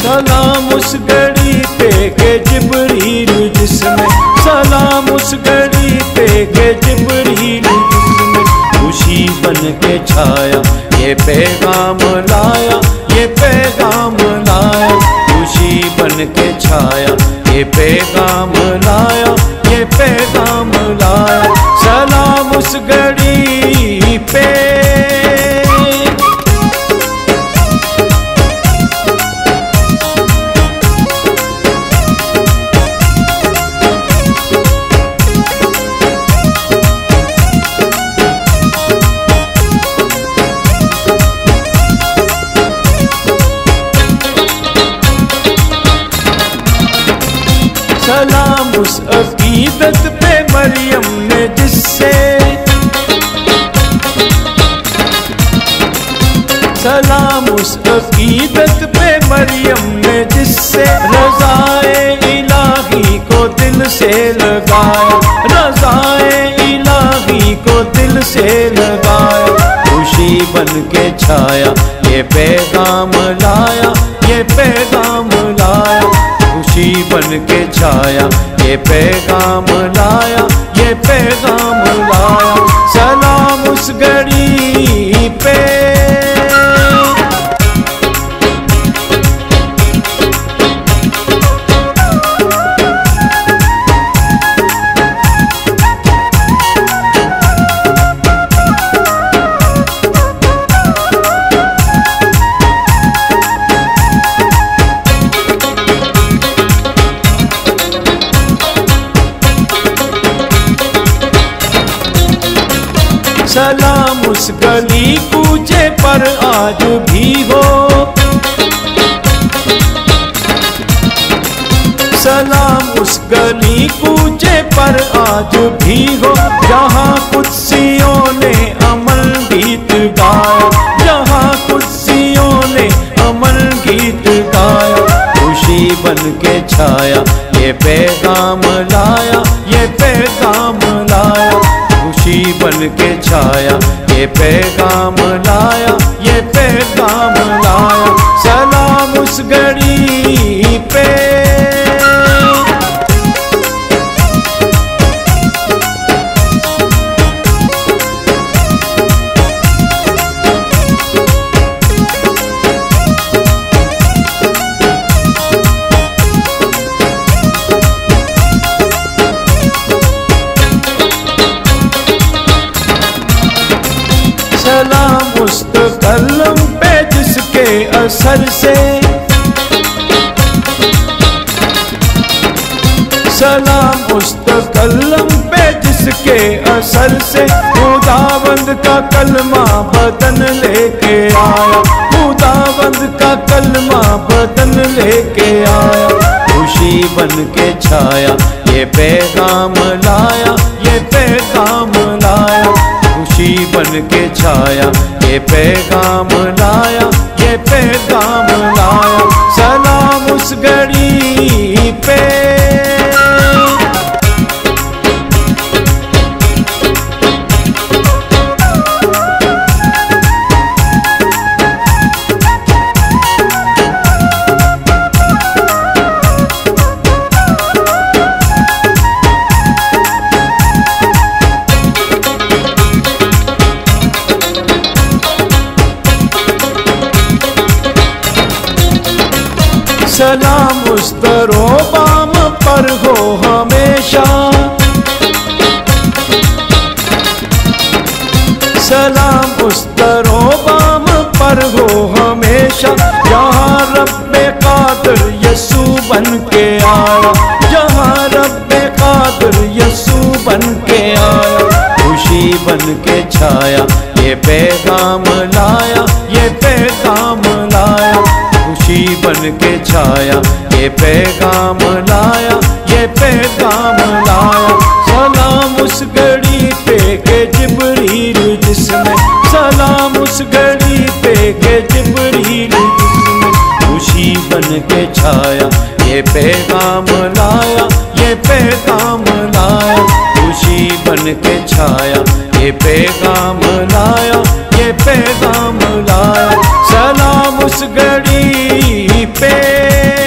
सलाम उस घड़ी पे के जिब्रील जिसमें, सलाम उस घड़ी पे के जिब्रील जिसमें खुशी बन के छाया, ये पैगाम लाया, ये पैगाम लाया। खुशी बन के छाया, ये पैगाम लाया, ये पैगाम लाया। सलाम उस घड़ी पे। सलाम उस अकीदत पे मरियम ने जिससे, सलाम उस अकीदत पे मरियम ने जिससे रज़ाए इलाही को दिल से लगाया, रज़ाए इलाही को दिल से लगाया। खुशी बन के छाया, ये पैगाम लाया, ये पैगाम लाया। खुशी बन के छाया, ये पैगाम लाया, ये पैगाम लाया। सलाम उस घड़ी पे। सलाम उस गली कूचे पर आज भी हो, सलाम उस गली कूचे पर आज भी हो जहाँ कुर्सियों ने अमल गीत गाया, जहाँ कुर्सियों ने अमल गीत गाया। खुशी बन के छाया, ये पैगाम लाया, ये पैगाम लाया। खुशी बन के छाया, ये पैगाम लाया, ये पैगाम लाया। सलाम उस घड़ी पे। सलाम उस कलम पे जिसके असर से, सलाम उस कलम पे जिसके असर से खुदावंद का कलमा बदन लेके आया, खुदावंद का कलमा बदन लेके आया। खुशी बन के छाया, ये पैगाम लाया, ये पैगाम लाया। खुशी बन के छाया, ये पैगाम लाया, ये पैगाम लाया। सलाम उस घड़ी पे। सलाम उस दरोबाम पर हो हमेशा, सलाम उस दरोबाम पर हो हमेशा जहाँ रब्बे कादिर यसू बन के आया, जहाँ रब्बे कादिर यसू बन के आया। खुशी बन के छाया, ये पैगाम लाया, ये पैगाम लाया। खुशी बन के छाया, ये पैगाम लाया, ये पैगाम लाया। सलाम उस घड़ी पे के जिब्रील जिसमें, सलाम उस घड़ी पे के जिब्रील जिसमें खुशी बन के छाया, ये पैगाम लाया, ये पैगाम लाया। खुशी बन के छाया, ये पैगाम लाया, ये पैगाम लाया। सलाम उस घड़ी पे